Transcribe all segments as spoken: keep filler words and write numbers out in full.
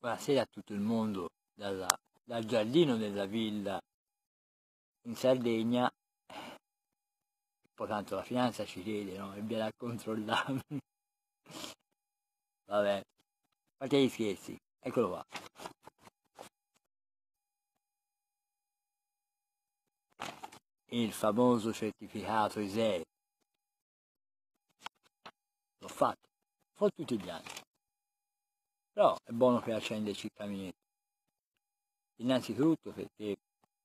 Buonasera a tutto il mondo dalla, dal giardino della villa in Sardegna. Poi tanto la finanza ci crede, no? E viene a controllare. Vabbè, fate gli scherzi, eccolo qua. Il famoso certificato I S E E. L'ho fatto, lo fa tutti gli anni. Però è buono per accenderci il caminetto. Innanzitutto perché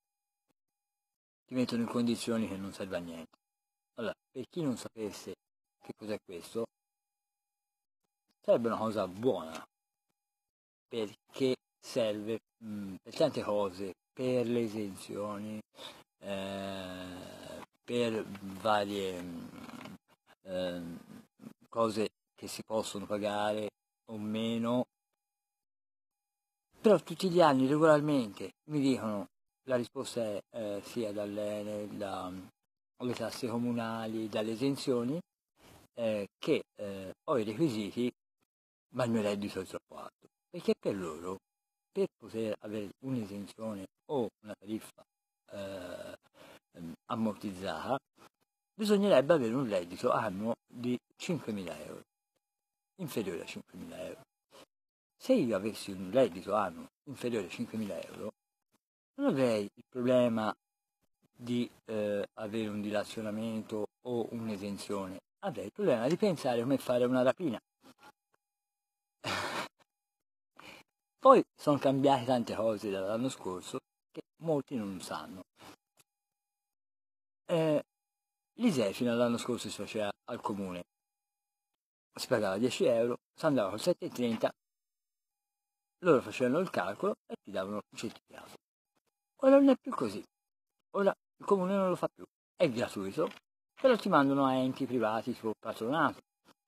ti mettono in condizioni che non serve a niente. Allora, per chi non sapesse che cos'è questo, sarebbe una cosa buona, perché serve mh, per tante cose, per le esenzioni, eh, per varie mh, eh, cose che si possono pagare o meno. Però tutti gli anni regolarmente mi dicono, la risposta è eh, sia dalle, da, dalle tasse comunali, dalle esenzioni, eh, che eh, ho i requisiti, ma il mio reddito è troppo alto. Perché per loro, per poter avere un'esenzione o una tariffa eh, ammortizzata, bisognerebbe avere un reddito annuo di cinquemila euro, inferiore a cinquemila euro. Se io avessi un reddito annuo inferiore a cinquemila euro, non avrei il problema di eh, avere un dilazionamento o un'esenzione, avrei il problema di pensare come fare una rapina. Poi sono cambiate tante cose dall'anno scorso che molti non sanno. Eh, L'I S E E fino all'anno scorso si faceva al comune, si pagava dieci euro, si andava col sette e trenta, loro facevano il calcolo e ti davano un certificato. Ora non è più così, ora il comune non lo fa più, è gratuito, però ti mandano a enti privati tipo patronato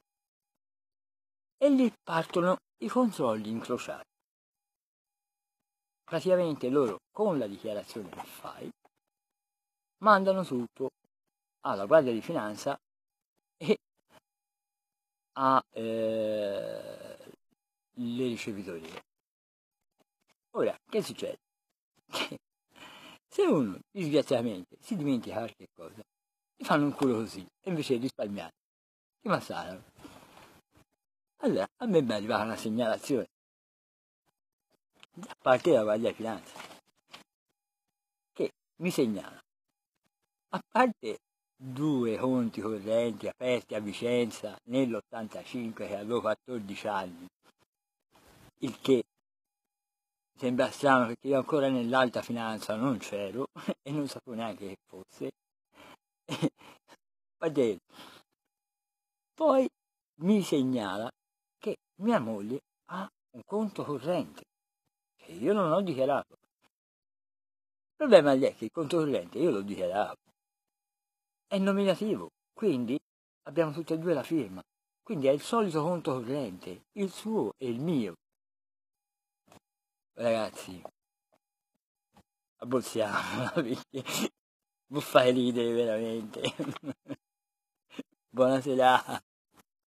e lì partono i controlli incrociati. Praticamente loro con la dichiarazione che fai mandano tutto alla Guardia di Finanza e alle eh, ricevitorie. Ora, che succede? Che se uno disgraziatamente si dimentica qualche cosa, gli fanno un culo così, e invece di risparmiare, ti massacrano. Allora, a me mi è arrivata una segnalazione da parte della Guardia di Finanza che mi segnala, a parte due conti correnti aperti a Vicenza nell'ottantacinque, che avevo quattordici anni, il che sembra strano perché io ancora nell'alta finanza non c'ero e non sapevo neanche che fosse. Poi mi segnala che mia moglie ha un conto corrente che io non ho dichiarato. Il problema è che il conto corrente io l'ho dichiarato, è nominativo, quindi abbiamo tutti e due la firma, quindi è il solito conto corrente, il suo e il mio. Ragazzi, abborsiamola perché mi fai ridere veramente. Buona serata.